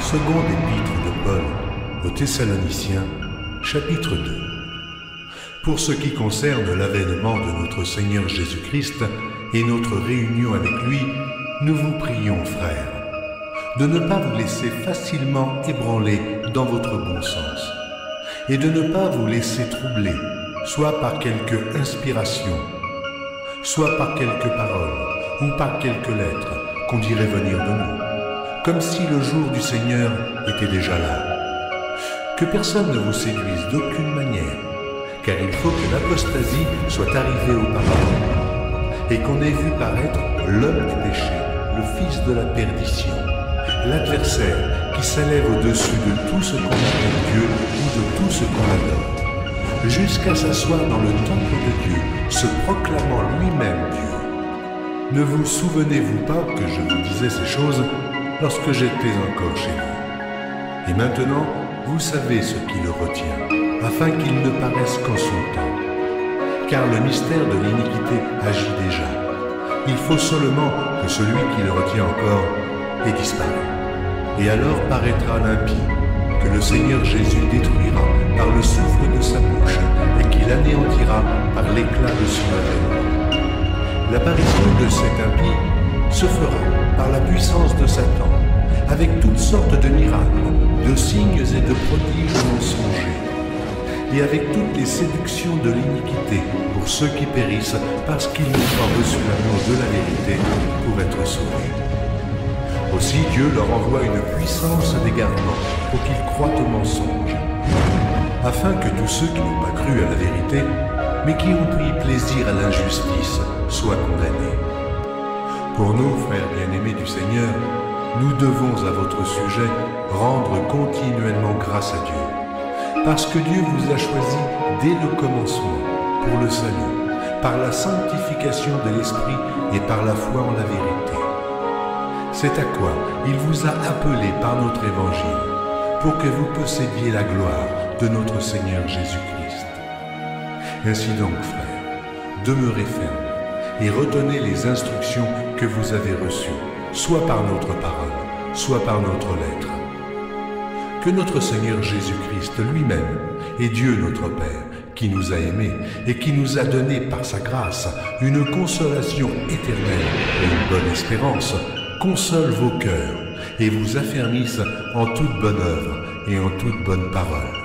Seconde épître de Paul aux Thessaloniciens, chapitre 2. Pour ce qui concerne l'avènement de notre Seigneur Jésus-Christ et notre réunion avec lui, nous vous prions, frères, de ne pas vous laisser facilement ébranler dans votre bon sens, et de ne pas vous laisser troubler, soit par quelque inspiration, soit par quelques paroles, ou par quelques lettres qu'on dirait venir de nous, comme si le jour du Seigneur était déjà là. Que personne ne vous séduise d'aucune manière, car il faut que l'apostasie soit arrivée auparavant, et qu'on ait vu paraître l'homme du péché, le fils de la perdition, l'adversaire qui s'élève au-dessus de tout ce qu'on appelle Dieu ou de tout ce qu'on adore, jusqu'à s'asseoir dans le temple de Dieu, se proclamant lui-même Dieu. Ne vous souvenez-vous pas que je vous disais ces choses lorsque j'étais encore chez vous? Et maintenant, vous savez ce qui le retient, afin qu'il ne paraisse qu'en son temps. Car le mystère de l'iniquité agit déjà. Il faut seulement que celui qui le retient encore ait disparu. Et alors paraîtra l'impie, que le Seigneur Jésus détruira par le souffle de sa bouche et qu'il anéantira par l'éclat de son avènement. L'apparition de cet impie se fera par la puissance de Satan, avec toutes sortes de miracles, de signes et de prodiges mensongers, et avec toutes les séductions de l'iniquité pour ceux qui périssent parce qu'ils n'ont pas reçu l'amour de la vérité pour être sauvés. Aussi Dieu leur envoie une puissance d'égarement pour qu'ils croient au mensonge, afin que tous ceux qui n'ont pas cru à la vérité, mais qui ont pris plaisir à l'injustice, soient condamnés. Pour nous, frères bien-aimés du Seigneur, nous devons à votre sujet rendre continuellement grâce à Dieu, parce que Dieu vous a choisi dès le commencement pour le salut, par la sanctification de l'Esprit et par la foi en la vérité. C'est à quoi il vous a appelé par notre évangile, pour que vous possédiez la gloire de notre Seigneur Jésus-Christ. Ainsi donc, frères, demeurez fermes et retenez les instructions que vous avez reçues, soit par notre parole, soit par notre lettre. Que notre Seigneur Jésus-Christ lui-même et Dieu notre Père, qui nous a aimés et qui nous a donné par sa grâce une consolation éternelle et une bonne espérance, console vos cœurs et vous affermisse en toute bonne œuvre et en toute bonne parole.